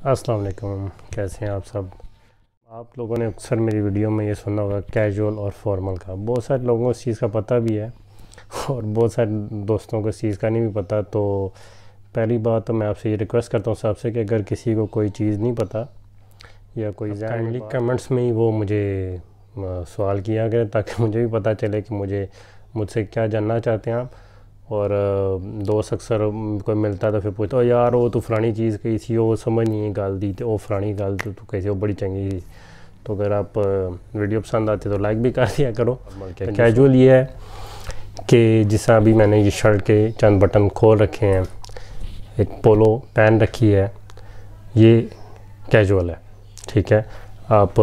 अस्सलाम वालेकुम, कैसे हैं आप सब। आप लोगों ने अक्सर मेरी वीडियो में ये सुना होगा कैजुअल और फॉर्मल का। बहुत सारे लोगों को इस चीज़ का पता भी है और बहुत सारे दोस्तों को इस चीज़ का नहीं भी पता। तो पहली बात तो मैं आपसे ये रिक्वेस्ट करता हूँ सबसे कि अगर किसी को कोई चीज़ नहीं पता या कोई काइंडली कमेंट्स में ही वो मुझे सवाल किया करें, ताकि मुझे भी पता चले कि मुझसे क्या जानना चाहते हैं आप। और दोस्त अक्सर कोई मिलता तो फिर पूछता यार वो तो फलानी चीज़ कही थी, वो समझ नहीं गल दी, तो वो फलानी गल तो कैसे वो बड़ी चंगी थी। तो अगर आप वीडियो पसंद आती तो लाइक भी कर दिया करो। कैजुअल ये है कि जैसा अभी मैंने ये शर्ट के चंद बटन खोल रखे हैं, एक पोलो पहन रखी है, ये कैजुअल है। ठीक है, आप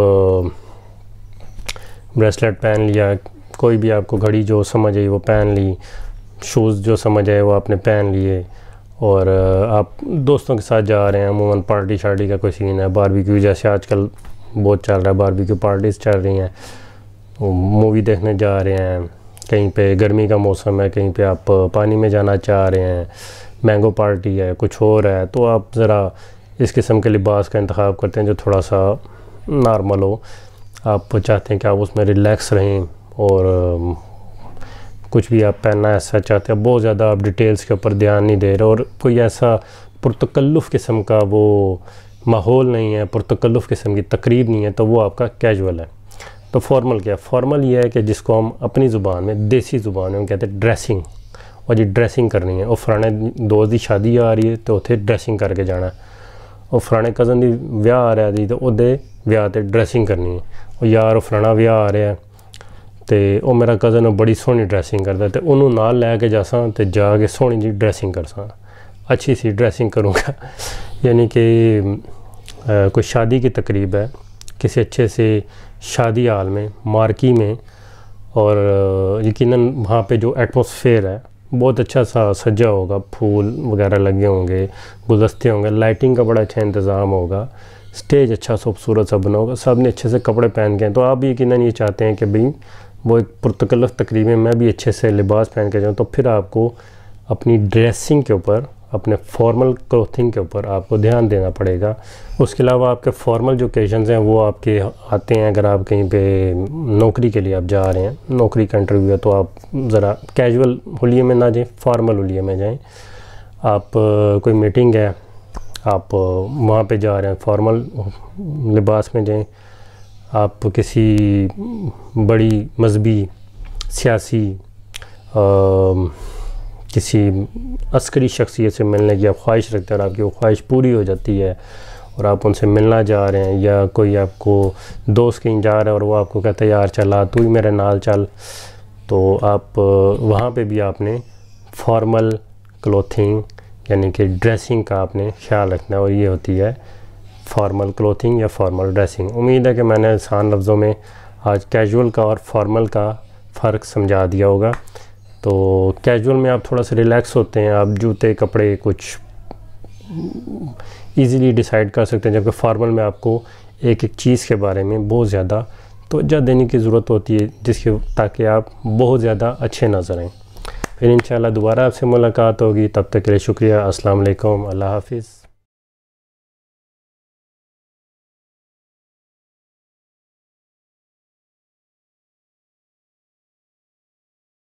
ब्रेसलेट पहन लिया, कोई भी आपको घड़ी जो समझ आई वो पहन ली, शूज़ जो समझ आए वो आपने पहन लिए, और आप दोस्तों के साथ जा रहे हैं, अमूमन पार्टी शार्टी का कोई सीन है, बारबेक्यू जैसे आजकल बहुत चल रहा है, बारबेक्यू पार्टीज़ चल रही हैं, मूवी देखने जा रहे हैं, कहीं पे गर्मी का मौसम है, कहीं पे आप पानी में जाना चाह रहे हैं, मैंगो पार्टी है, कुछ और है, तो आप ज़रा इस किस्म के लिबास का इंतखाब करते हैं जो थोड़ा सा नॉर्मल हो। आप चाहते हैं कि आप उसमें रिलैक्स रहें और कुछ भी आप पहनना ऐसा चाहते हैं, बहुत ज़्यादा आप डिटेल्स के ऊपर ध्यान नहीं दे रहे और कोई ऐसा पुरतकल्लुफ़ किस्म का वो माहौल नहीं है, पुरतकल्लुफ़ किस्म की तकरीब नहीं है, तो वो आपका कैजुअल है। तो फॉर्मल क्या है? फॉर्मल ये है कि जिसको हम अपनी ज़ुबान में, देसी ज़ुबान में हम कहते हैं ड्रेसिंग, और ये ड्रेसिंग करनी है। और फलाने दोस्त की शादी आ रही है तो उसे ड्रेसिंग करके जाना है, और फलाने कज़न की ब्याह आ रहा है तो उहदे ब्याह ते ड्रेसिंग करनी है। और यार फलाना ब्याह आ रहा है तो वो मेरा कज़न बड़ी सोहनी ड्रेसिंग करता है, तो उन्होंने नाल लैके जासा तो जाके सोहनी जी ड्रेसिंग करसा, अच्छी सी ड्रेसिंग करूँगा। यानी कि कोई शादी की तकरीब है किसी अच्छे से शादी हाल में, मार्की में, और यकीनन वहाँ पे जो एटमॉस्फेयर है बहुत अच्छा सा सजा होगा, फूल वगैरह लगे होंगे, गुलदस्ते होंगे, लाइटिंग का बड़ा अच्छा इंतज़ाम होगा, स्टेज अच्छा खूबसूरत सा बना होगा, सब ने अच्छे से कपड़े पहन के हैं। तो आप भी यकीनन ये चाहते हैं कि भाई वो एक पुरतकल्लुफ़ तकरीब में मैं भी अच्छे से लिबास पहन के जाऊँ, तो फिर आपको अपनी ड्रेसिंग के ऊपर, अपने फॉर्मल क्लोथिंग के ऊपर आपको ध्यान देना पड़ेगा। उसके अलावा आपके फॉर्मल जो ओकेजन्स हैं वो आपके आते हैं, अगर आप कहीं पे नौकरी के लिए आप जा रहे हैं, नौकरी का इंटरव्यू है, तो आप ज़रा कैजुअल हुलिये में ना जाएं, फॉर्मल हुलिये में जाएं। आप कोई मीटिंग है, आप वहाँ पे जा रहे हैं, फॉर्मल लिबास में जाएं। आप किसी बड़ी मजहबी, सियासी, किसी अस्करी शख्सियत से मिलने की आप ख्वाहिश रखते हैं और आपकी वो ख्वाहिश पूरी हो जाती है और आप उनसे मिलना जा रहे हैं, या कोई आपको दोस्त कहीं जा रहा है और वो आपको कहता है यार चला तू ही मेरे नाल चल, तो आप वहाँ पे भी आपने फॉर्मल क्लोथिंग यानी कि ड्रेसिंग का आपने ख्याल रखना है, और ये होती है फॉर्मल क्लोथिंग या फॉर्मल ड्रेसिंग। उम्मीद है कि मैंने आसान लफ्ज़ों में आज कैजुअल का और फॉर्मल का फ़र्क समझा दिया होगा। तो कैजुअल में आप थोड़ा सा रिलैक्स होते हैं, आप जूते कपड़े कुछ इजीली डिसाइड कर सकते हैं, जबकि फॉर्मल में आपको एक एक चीज़ के बारे में बहुत ज़्यादा तवज्जो देने की ज़रूरत होती है, जिसके ताकि आप बहुत ज़्यादा अच्छे नज़र आएँ। फिर इंशाल्लाह दोबारा आपसे मुलाकात होगी, तब तक के लिए शुक्रिया। अस्सलाम वालेकुम, अल्लाह हाफ़िज़।